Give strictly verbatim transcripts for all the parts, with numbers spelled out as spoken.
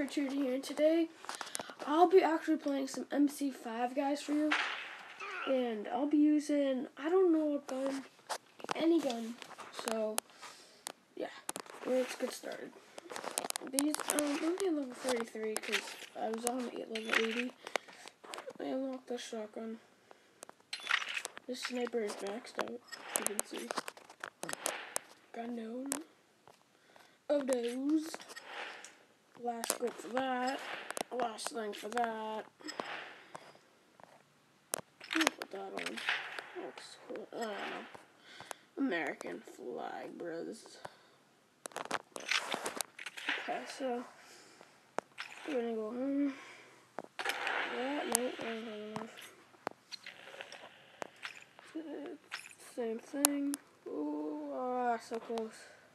Pritchard here, and today I'll be actually playing some M C five, guys, for you. And I'll be using, I don't know what gun, any gun. So, yeah, let's get started. These, um, I'm on level thirty-three because I was on level eighty. I unlocked the shotgun. This sniper is maxed out, you can see. Got no of those. Last scope for that. Last thing for that. I'll put that on. Looks cool. I don't know. American flag, bros. Okay, so we're gonna go home. Yeah, no, I don't have enough. Same thing. Ooh, ah, so close.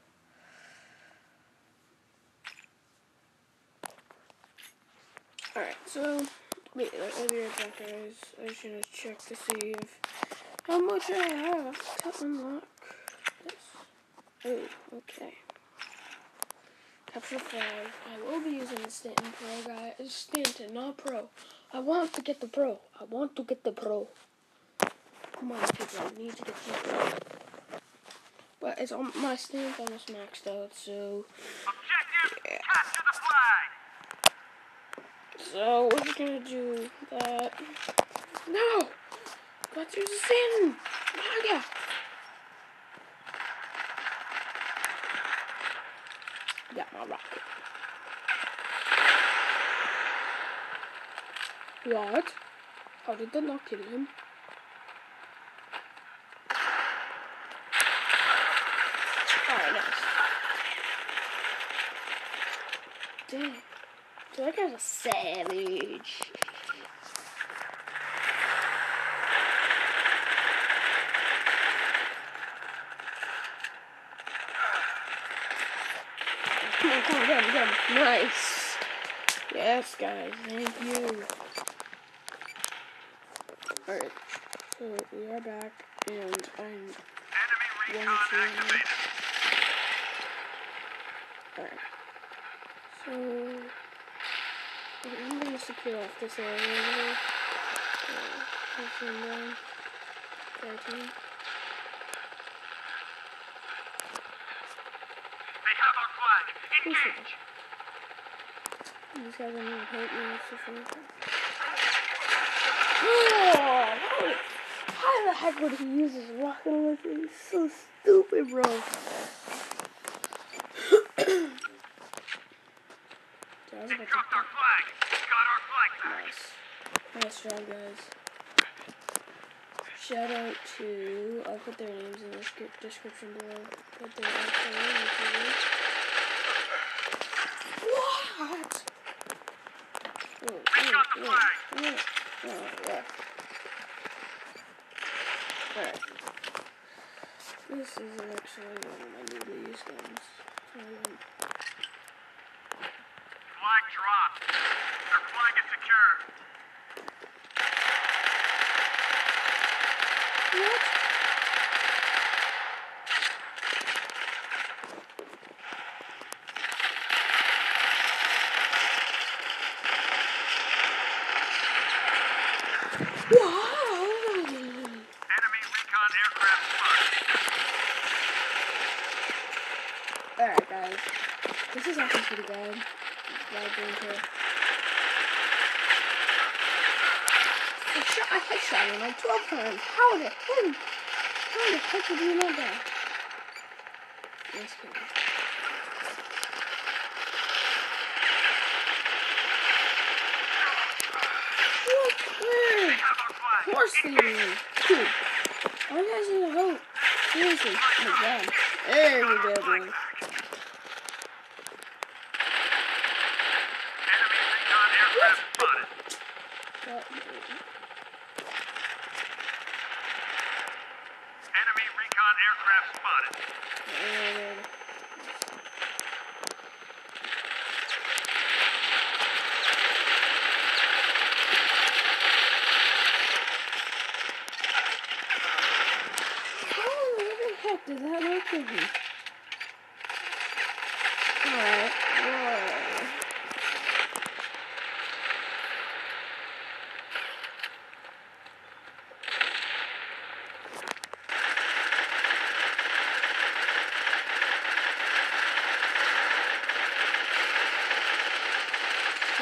Alright, so, wait, I'll be right back, guys. I just gonna check to see if, how much I have to unlock this. Oh, okay. Capture five. I will be using the Stanton Pro, guys. It's Stanton, not Pro. I want to get the Pro. I want to get the Pro. Come on, people, I need to get the Pro. But it's on, my Stanton's almost maxed out, so. Objective, yeah. capture the flag. So we're just gonna do that. No! Got through the Stanton! Oh, yeah. Got my rocket. What? How did that not kill him? Alright, nice. Dang. So that guy's a savage. Come on, come on, get him, get him. Nice. Yes, guys, thank you. Alright, so we are back, and I'm Enemy going recon to... activated. Alright. So... I'm going to secure off this area over here. Uh, this one down. thirteen. They have our flag. Engage. These guys don't even hate me. It's just like... Oh, how, how the heck would he use his rocket launcher? He's so stupid, bro. So I was about to... Dropped our flag. Got our flag back. Nice. Nice job, guys. Shout out to... I'll put their names in the description below. Put their actual names below. What? Oh, Recon oh, the oh, flag. oh, oh, yeah. Alright. This is actually one of my newly used guns. So, um, Flag dropped. Their flag is secure. what? Wow! Enemy recon aircraft spotted. Alright, guys. This is actually pretty bad. Bad gameplay. I shot I headshot him like twelve times. How the heck? How the heck did you not die? Yes, kidding. What? Where? They have our flag. Of course they do. Dude. Why you guys need a hope? Seriously. Oh my god. There we go, boy. Enemy recon aircraft spotted. What? Enemy recon aircraft spotted. Uh, How the heck did that not kill him? Alright, whoa.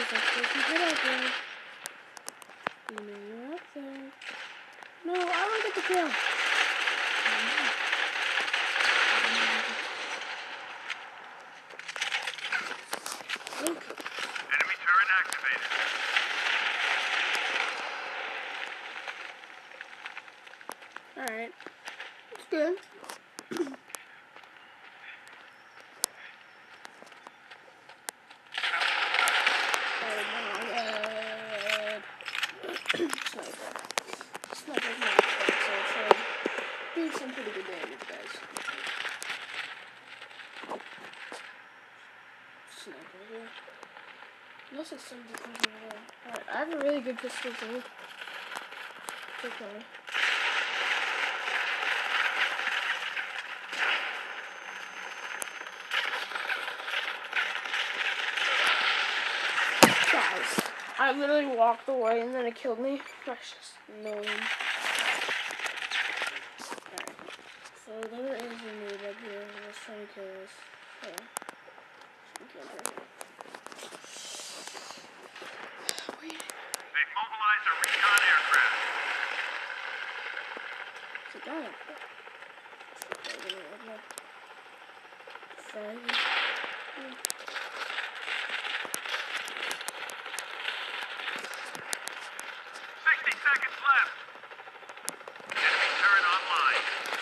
guys, let's go keep it up there. You know you're up there. No, I don't get the kill. Okay. Enemy turret activated. Alright. It's good. Oh my god. Sniper. Sniper's not fun, so it's like doing some pretty good damage, guys. Sniper here. Unless it's something coming over. Alright, I have a really good pistol too. It's okay. Guys, I literally walked away and then it killed me. That's just annoying. Alright. So there is a noob up here. Let's try to kill us. Yeah. We can't hurt him. Wait. They've mobilized a recon aircraft. It's a guy. Fine. sixty seconds left. Enemy turret online.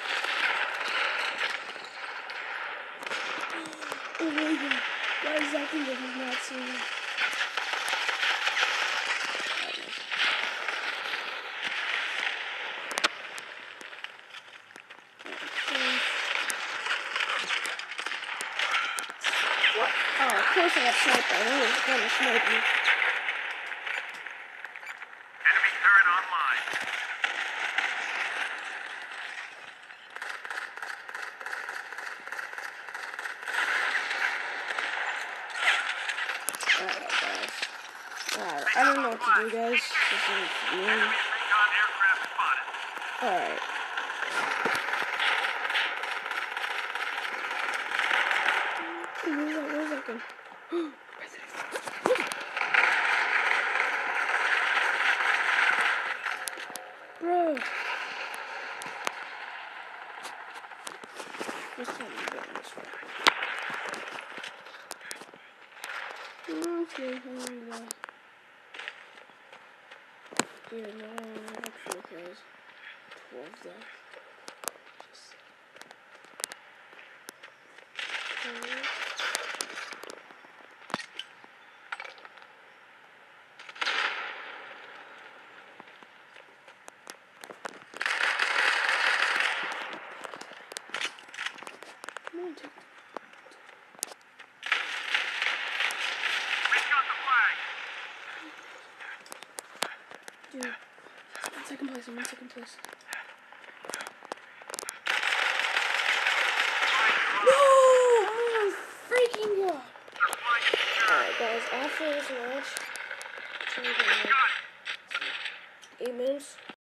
Oh my god. Why is that thing that he's not seeing? What? Oh, of course I got sniped. I know he's gonna snipe me. Enemy turret online. Alright, guys. Alright, I don't know what to do, guys. This is weird. Enemy recon aircraft spotted. Alright. Where's that? Where's that gun? Bro. This can't be going this way. Okay, I'm gonna die. Dude, no, actually, guys. twelve left. Just. Okay. Come on, take. Recon the flag. Dude. I'm in second place, I'm in second place. No! Oh my freaking god! Their flag is secured. Alright, guys, after this match, it's only been like Got it. eight minutes.